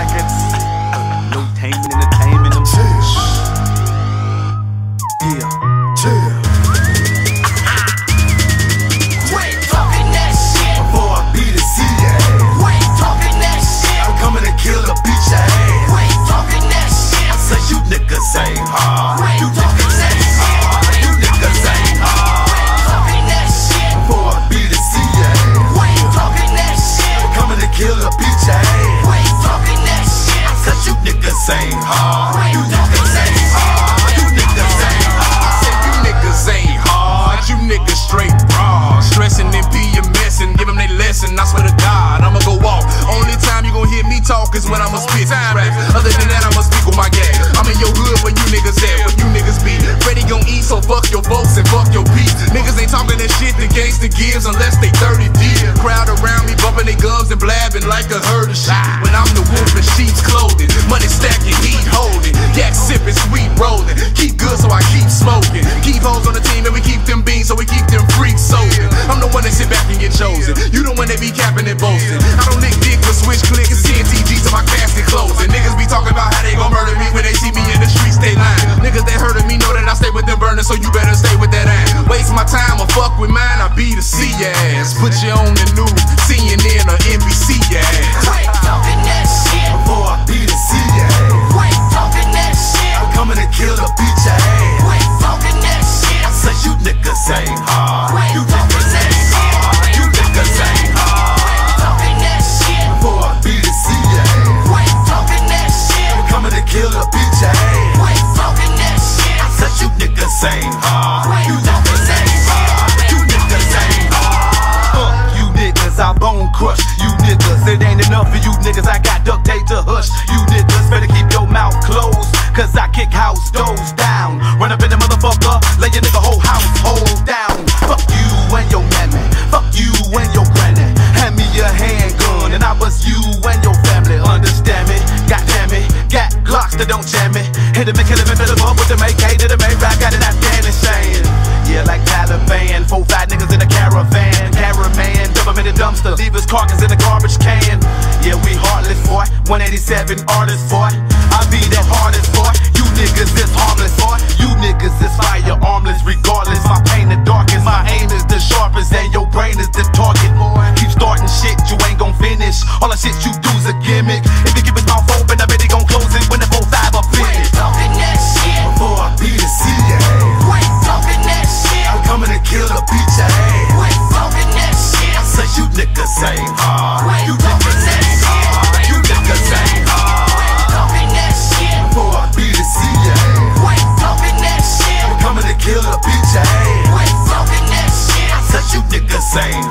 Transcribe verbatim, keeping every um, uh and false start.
Records. No taming and the taming them. Yeah. Chill. Quit talking that shit Before I beat the C ass. Quit talking that shit I'm coming to kill a bitch ass. Quit talking that shit I say you niggas ain't hard. Quit You talking niggas that ain't shit hard. You niggas ain't hard. Quit talking that shit Before I beat the C ass. Quit talking that shit I'm coming to kill a bitch ass. Quit talking that shit I said you niggas ain't hard. Quit You talking niggas that ain't shit hard. You niggas ain't hard. I said you niggas ain't hard, you niggas straight raw. Stressing and P M S and give them they lesson, I swear to God, I'ma go off. Only time you gon' hear me talk is when I'ma spit these raps. Other than that, I'ma speak with my gas. I'm in your hood where you niggas at, where you niggas be. Ready gon' eat, so fuck your folks and fuck your peace. Niggas ain't talking that shit the gangsta gives unless they thirty deep. Crowd around me bumping they gums and blabbing like a herd of sheep. When I'm the wolf in sheep's clothing, money stacking, heat holding, yak sipping, sweet rolling. Keep good so I keep smoking. Keep hoes on the team and we keep them beans so we keep them freaks soaking. I'm the one that sit back and get chosen. You the one that be capping and boasting. I don't lick dick but switch clicks and C N T G to my casket closing. Niggas be talking about how they gon' murder me when they see me in the streets, they lying. Niggas that heard of me know that I stay with them burners, so you better stay with that ass. Waste my time or fuck with mine, I be the C ass. Put you on the news, C N N or N B C ass. Quit talking that shit Before I beat the C ass. Quit talking that shit I'm coming to kill a bitch ass. Quit talking that shit I say you niggas ain't hard. Quit You talking niggas that ain't shit hard. You niggas ain't hard. Quit talking that shit Before I beat the C ass. Quit talking that shit I'm coming to kill a bitch ass. Quit talking that shit I said you niggas ain't hard. Quit You talking niggas that ain't hard. shit You niggas ain't hard. Fuck you niggas, I bone crush you niggas. It ain't enough for you niggas, I got duct tape to hush. You niggas better keep your mouth closed, cause I kick house doors down. Run up in the motherfucker, lay your nigga whole household down. Fuck you and your mammy, fuck you and your granny. Hand me your handgun and I bust you and your family. Understand me? Goddamn it, got Glocks that don't jam me. Hit him and kill him and fill him up with them A K to the main rock. Got an Afghanistan. Yeah, like Taliban. Four fat niggas in a caravan. Caravan, dump him in the dumpster. Leave his carcass in a garbage can. Yeah, we heartless, boy. one eighty-seven artists, boy. I be the hardest, boy. You niggas is harmless, boy. You niggas is fire armless. Regardless, my pain the darkest. My aim is the sharpest, and your brain is the target. Keep starting shit, you ain't gon' finish. All the shit you do's a gimmick. If you keep his mouth open, I bet he gon' close it when the both sides are Quit finished. talking that shit Before I beat the C ass. Quit talking that shit I'm coming to kill a bitch ass. Quit talking that shit I say you niggas ain't hard. Quit You talking niggas that ain't shit hard. You niggas ain't hard. Quit talking that shit Before I beat the C ass. Quit talking that shit I'm coming to kill a bitch ass. Quit talking that shit I said you niggas ain't